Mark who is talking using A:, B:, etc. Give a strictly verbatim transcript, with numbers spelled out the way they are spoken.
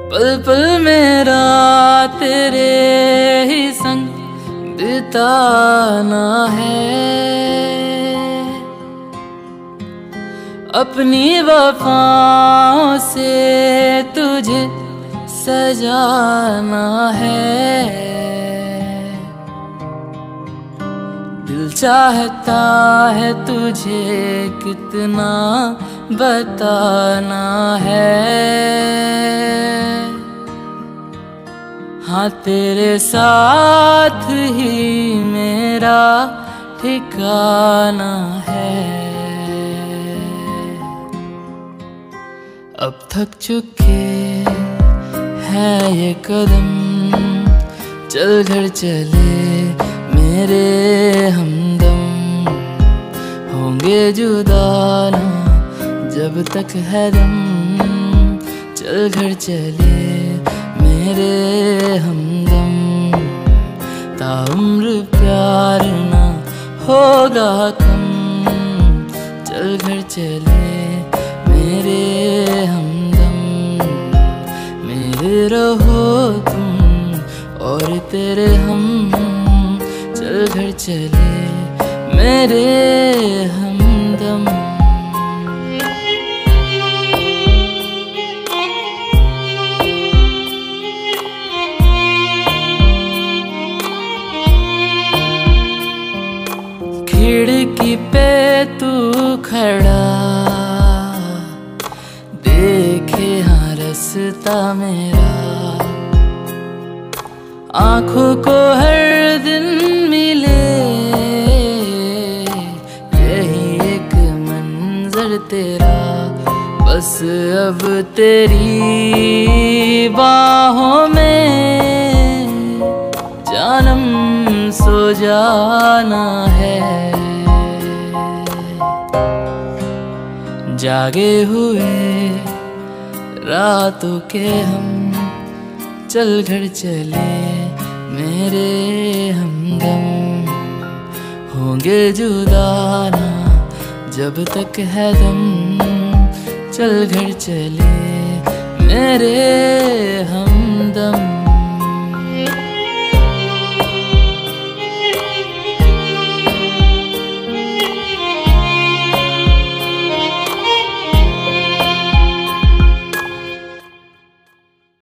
A: पल पल मेरा तेरे ही संग बिताना है, अपनी वफाओं से तुझे सजाना है। दिल चाहता है तुझे कितना बताना है, हाँ तेरे साथ ही मेरा ठिकाना है। अब थक चुके हैं ये कदम, चल घर चले मेरे हमदम, होंगे जुदा ना जब तक है दम। चल घर चले मेरे हमदम, ताउम्र प्यार ना होगा कम। चल घर चले मेरे हमदम, मेरे रहो तुम और तेरे हम। चल घर चले मेरे हमदम। खिड़की पे तू खड़ा देखे हाँ रास्ता मेरा, आँखों को हर दिन मिले यही एक मंजर तेरा। बस अब तेरी बाहों में जानम सो जाना है। जागे हुए रातों के हम, चल घर चले मेरे हमदम, होंगे जुदा ना जब तक है दम। चल घर चले मेरे